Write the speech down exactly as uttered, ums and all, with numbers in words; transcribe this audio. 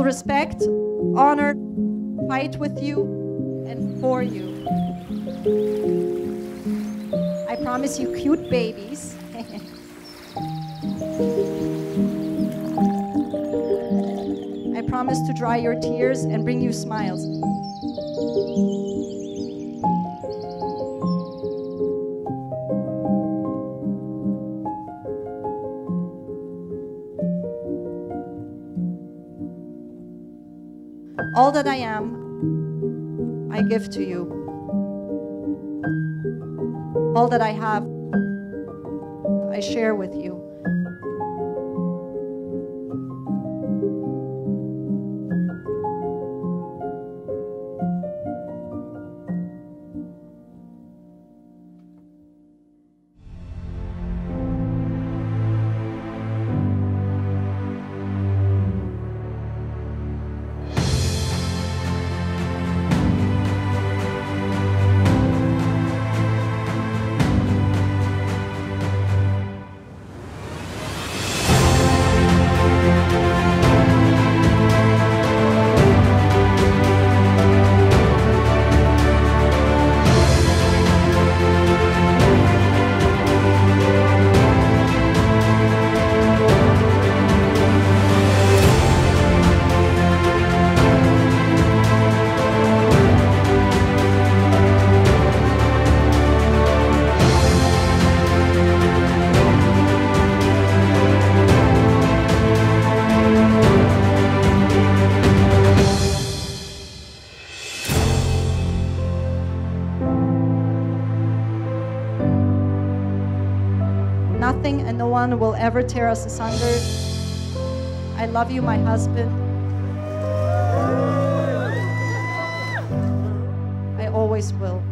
will respect, honor, fight with you, and for you. I promise you cute babies. I promise to dry your tears and bring you smiles. All that I am, I give to you. All that I have, I share with you. Nothing and no one will ever tear us asunder. I love you, my husband. I always will.